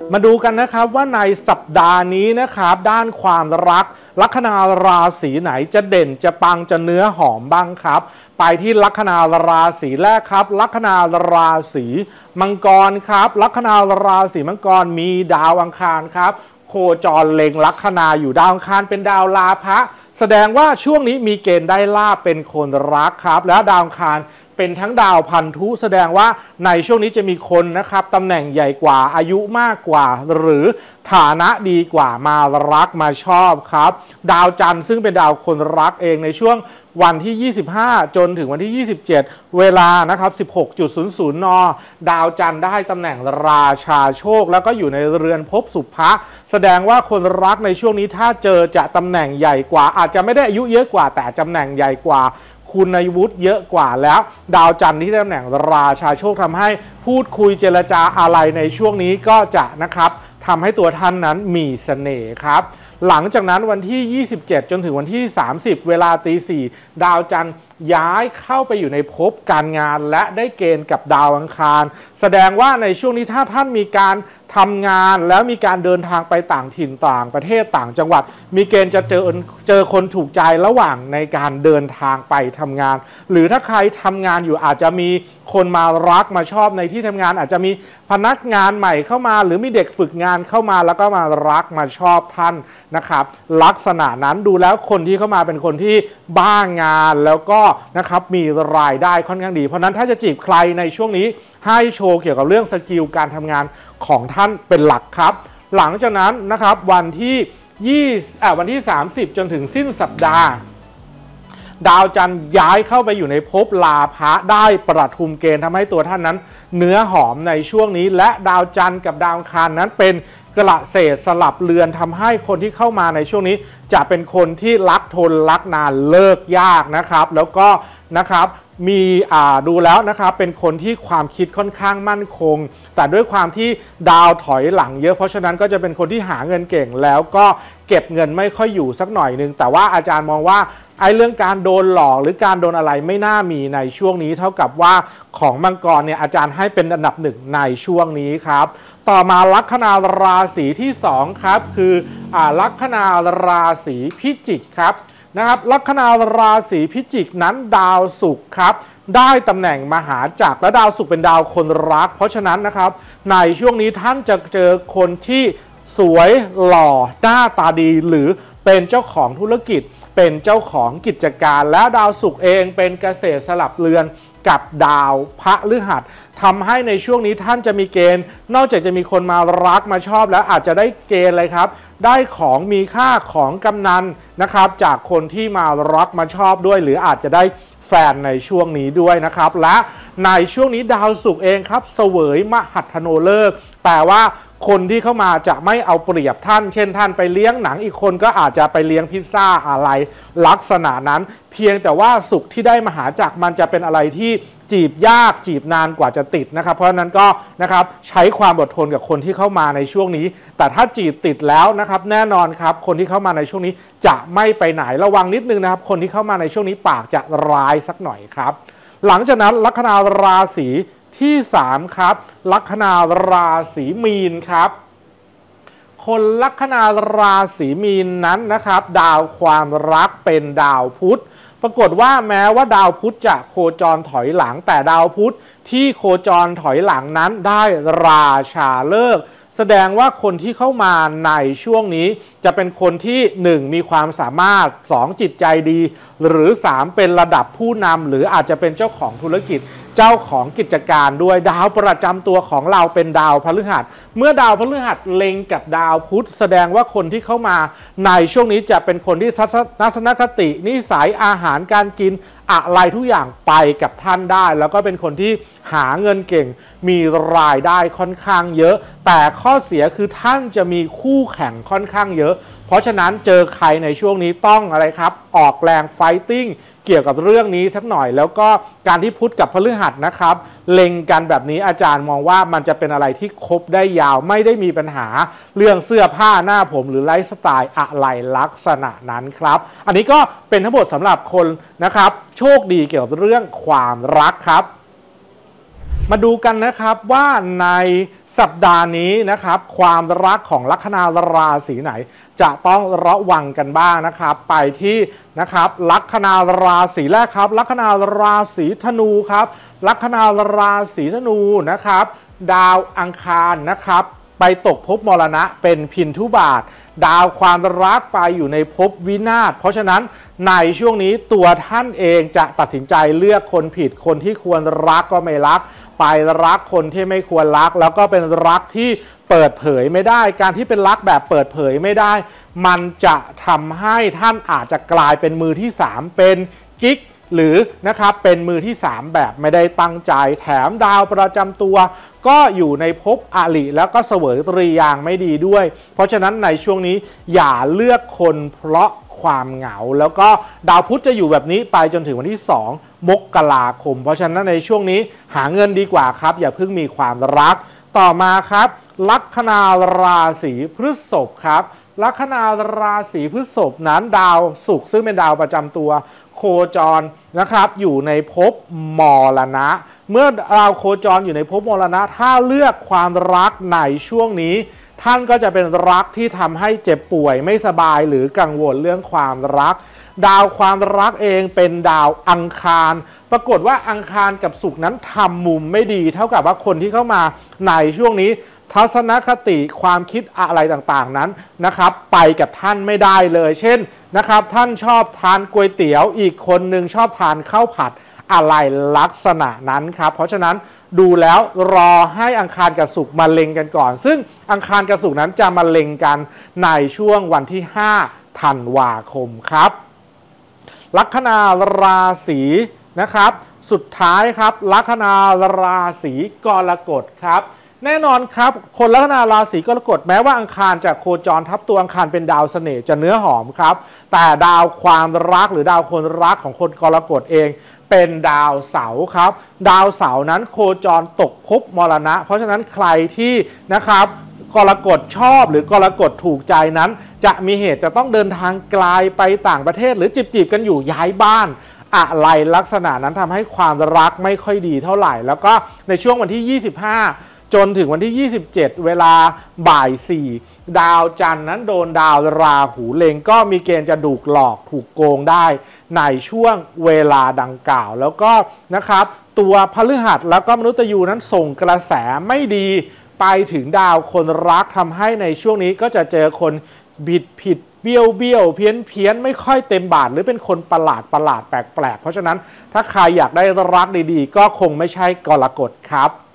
มาดูกันนะครับว่าในสัปดาห์นี้นะครับด้านความรักลัคนาราศีไหนจะเด่นจะปังจะเนื้อหอมบ้างครับไปที่ลัคนาราศีแรกครับลัคนาราศีมังกรครับลัคนาราศีมังกรมีดาวอังคารครับโคจรเล็งลัคนาอยู่ดาวอังคารเป็นดาวลาภะแสดงว่าช่วงนี้มีเกณฑ์ได้ลาภเป็นคนรักครับแล้วดาวอังคารเป็นทั้งดาวพันธุแสดงว่าในช่วงนี้จะมีคนนะครับตำแหน่งใหญ่กว่าอายุมากกว่าหรือฐานะดีกว่ามารักมาชอบครับดาวจันทร์ซึ่งเป็นดาวคนรักเองในช่วงวันที่25จนถึงวันที่27เวลานะครับ 16:00 น.ดาวจันทร์ได้ตำแหน่งราชาโชคแล้วก็อยู่ในเรือนภพสุภะแสดงว่าคนรักในช่วงนี้ถ้าเจอจะตำแหน่งใหญ่กว่าอาจจะไม่ได้อายุเยอะกว่าแต่ตำแหน่งใหญ่กว่าคุณอาวุธเยอะกว่าแล้วดาวจันทร์ที่ตำแหน่งราชาโชคทำให้พูดคุยเจรจาอะไรในช่วงนี้ก็จะนะครับทำให้ตัวท่านนั้นมีเสน่ห์ครับหลังจากนั้นวันที่27จนถึงวันที่30เวลาตี 4ดาวจันทร์ย้ายเข้าไปอยู่ในภพการงานและได้เกณฑ์กับดาวอังคารแสดงว่าในช่วงนี้ถ้าท่านมีการทำงานแล้วมีการเดินทางไปต่างถิ่นต่างประเทศต่างจังหวัดมีเกณฑ์จะเจอคนถูกใจระหว่างในการเดินทางไปทำงานหรือถ้าใครทำงานอยู่อาจจะมีคนมารักมาชอบในที่ทำงานอาจจะมีพนักงานใหม่เข้ามาหรือมีเด็กฝึกงานเข้ามาแล้วก็มารักมาชอบท่านนะครับลักษณะนั้นดูแล้วคนที่เข้ามาเป็นคนที่บ้างานแล้วก็นะครับมีรายได้ค่อนข้างดีเพราะนั้นถ้าจะจีบใครในช่วงนี้ให้โชว์เกี่ยวกับเรื่องสกิลการทำงานของท่านเป็นหลักครับหลังจากนั้นนะครับวันที่30จนถึงสิ้นสัปดาห์ดาวจันทร์ย้ายเข้าไปอยู่ในภพลาภะได้ประทุมเกณฑ์ทำให้ตัวท่านนั้นเนื้อหอมในช่วงนี้และดาวจันทร์กับดาวอังคารนั้นเป็นกระเศษสลับเรือนทำให้คนที่เข้ามาในช่วงนี้จะเป็นคนที่รักทนรักนานเลิกยากนะครับแล้วก็นะครับมีดูแล้วนะครับเป็นคนที่ความคิดค่อนข้างมั่นคงแต่ด้วยความที่ดาวถอยหลังเยอะเพราะฉะนั้นก็จะเป็นคนที่หาเงินเก่งแล้วก็เก็บเงินไม่ค่อยอยู่สักหน่อยนึงแต่ว่าอาจารย์มองว่าไอ้เรื่องการโดนหลอกหรือการโดนอะไรไม่น่ามีในช่วงนี้เท่ากับว่าของมังกรเนี่ยอาจารย์ให้เป็นอันดับหนึ่งในช่วงนี้ครับต่อมาลัคนาราศีที่2ครับคือลัคนาราศีพิจิกครับนะครับลัคนาราศีพิจิกนั้นดาวศุกร์ครับได้ตำแหน่งมหาจักรและดาวศุกร์เป็นดาวคนรักเพราะฉะนั้นนะครับในช่วงนี้ท่านจะเจอคนที่สวยหล่อหน้าตาดีหรือเป็นเจ้าของธุรกิจเป็นเจ้าของกิจการและดาวศุกร์เองเป็นเกษตรสลับเรือนกับดาวพฤหัสทำให้ในช่วงนี้ท่านจะมีเกณฑ์นอกจากจะมีคนมารักมาชอบแล้วอาจจะได้เกณฑ์เลยครับได้ของมีค่าของกำนันนะครับจากคนที่มารักมาชอบด้วยหรืออาจจะได้แฟนในช่วงนี้ด้วยนะครับและในช่วงนี้ดาวศุกร์เองครับเสวยมหัทโนฤกษ์แต่ว่าคนที่เข้ามาจะไม่เอาเปรียบท่านเช่นท่านไปเลี้ยงหนังอีกคนก็อาจจะไปเลี้ยงพิซซ่าอะไรลักษณะนั้นเพียงแต่ว่าสุขที่ได้มหาจักรมันจะเป็นอะไรที่จีบยากจีบนานกว่าจะติดนะครับเพราะฉะนั้นก็นะครับใช้ความอดทนกับคนที่เข้ามาในช่วงนี้แต่ถ้าจีบติดแล้วนะครับแน่นอนครับคนที่เข้ามาในช่วงนี้จะไม่ไปไหนระวังนิดนึงนะครับคนที่เข้ามาในช่วงนี้ปากจะร้ายสักหน่อยครับหลังจากนั้นลัคนาราศีที่3ครับลัคนาราศีมีนครับคนลัคนาราศีมีนนั้นนะครับดาวความรักเป็นดาวพุธปรากฏว่าแม้ว่าดาวพุธจะโคจรถอยหลังแต่ดาวพุธที่โคจรถอยหลังนั้นได้ราชาฤกษ์แสดงว่าคนที่เข้ามาในช่วงนี้จะเป็นคนที่1มีความสามารถ2จิตใจดีหรือ3เป็นระดับผู้นำหรืออาจจะเป็นเจ้าของธุรกิจเจ้าของกิจการด้วยดาวประจำตัวของเราเป็นดาวพฤหัสเมื่อดาวพฤหัสเล็งกับดาวพุธแสดงว่าคนที่เข้ามาในช่วงนี้จะเป็นคนที่ทัศนคตินิสัยอาหารการกินอะไรทุกอย่างไปกับท่านได้แล้วก็เป็นคนที่หาเงินเก่งมีรายได้ค่อนข้างเยอะแต่ข้อเสียคือท่านจะมีคู่แข่งค่อนข้างเยอะเพราะฉะนั้นเจอใครในช่วงนี้ต้องอะไรครับออกแรงไฟติ้งเกี่ยวกับเรื่องนี้สักหน่อยแล้วก็การที่พุธกับพฤหัสนะครับเล็งกันแบบนี้อาจารย์มองว่ามันจะเป็นอะไรที่คบได้ยาวไม่ได้มีปัญหาเรื่องเสื้อผ้าหน้าผมหรือไลฟ์สไตล์อะไรลักษณะนั้นครับอันนี้ก็เป็นทั้งหมดสำหรับคนนะครับโชคดีเกี่ยวกับเรื่องความรักครับมาดูกันนะครับว่าในสัปดาห์นี้นะครับความรักของลัคนาราศีไหนจะต้องระวังกันบ้างนะครับไปที่นะครับลัคนาราศีแรกครับลัคนาราศีธนูครับลัคนาราศีธนูนะครับดาวอังคารนะครับไปตกภพมรณะเป็นพินทุบาทดาวความรักไปอยู่ในภพวินาศเพราะฉะนั้นในช่วงนี้ตัวท่านเองจะตัดสินใจเลือกคนผิดคนที่ควรรักก็ไม่รักไปรักคนที่ไม่ควรรักแล้วก็เป็นรักที่เปิดเผยไม่ได้การที่เป็นรักแบบเปิดเผยไม่ได้มันจะทำให้ท่านอาจจะกลายเป็นมือที่3เป็นกิ๊กหรือนะครับเป็นมือที่3แบบไม่ได้ตั้งใจแถมดาวประจำตัวก็อยู่ในภพอริแล้วก็เสวยตรียางไม่ดีด้วยเพราะฉะนั้นในช่วงนี้อย่าเลือกคนเพราะความเหงาแล้วก็ดาวพุธจะอยู่แบบนี้ไปจนถึงวันที่2 มกราคมเพราะฉะนั้นในช่วงนี้หาเงินดีกว่าครับอย่าเพิ่งมีความรักต่อมาครับลัคนาราศีพฤษภครับลัคนาราศีพฤษภนั้นดาวศุกร์ซึ่งเป็นดาวประจำตัวโคจรนะครับอยู่ในภพมรณะเมื่อดาวโคจรอยู่ในภพมรณะถ้าเลือกความรักในช่วงนี้ท่านก็จะเป็นรักที่ทำให้เจ็บป่วยไม่สบายหรือกังวลเรื่องความรักดาวความรักเองเป็นดาวอังคารปรากฏว่าอังคารกับศุกร์นั้นทำมุมไม่ดีเท่ากับว่าคนที่เข้ามาในช่วงนี้ทัศนคติความคิดอะไรต่างๆนั้นนะครับไปกับท่านไม่ได้เลยเช่นนะครับท่านชอบทานก๋วยเตี๋ยวอีกคนหนึ่งชอบทานข้าวผัดอะไรลักษณะนั้นครับเพราะฉะนั้นดูแล้วรอให้อังคารกับศุกร์มาเล็งกันก่อนซึ่งอังคารกับศุกร์นั้นจะมาเล็งกันในช่วงวันที่5 ธันวาคมครับลัคนาราศีนะครับสุดท้ายครับลัคนาราศีกรกฎครับแน่นอนครับคนลัคนาราศีกรกฎแม้ว่าอังคารจะโคจรทับตัวอังคารเป็นดาวเสน่ห์จะเนื้อหอมครับแต่ดาวความรักหรือดาวคนรักของคนกรกฎเองเป็นดาวเสาร์ครับดาวเสาร์นั้นโคจรตกภพมรณะเพราะฉะนั้นใครที่นะครับกรกฎชอบหรือกรกฎถูกใจนั้นจะมีเหตุจะต้องเดินทางไกลไปต่างประเทศหรือจีบกันอยู่ย้ายบ้านอะไรลักษณะนั้นทำให้ความรักไม่ค่อยดีเท่าไหร่แล้วก็ในช่วงวันที่25จนถึงวันที่27เวลาบ่าย4ดาวจันทร์นั้นโดนดาวราหูเล็งก็มีเกณฑ์จะถูกหลอกถูกโกงได้ในช่วงเวลาดังกล่าวแล้วก็นะครับตัวพฤหัสแล้วก็มนุษย์ยูนั้นส่งกระแสไม่ดีไปถึงดาวคนรักทำให้ในช่วงนี้ก็จะเจอคนบิดผิดเบี้ยวเพี้ยนไม่ค่อยเต็มบาทหรือเป็นคนประหลาดแปลกเพราะฉะนั้นถ้าใครอยากได้รักดีๆก็คงไม่ใช่กรกฎครับ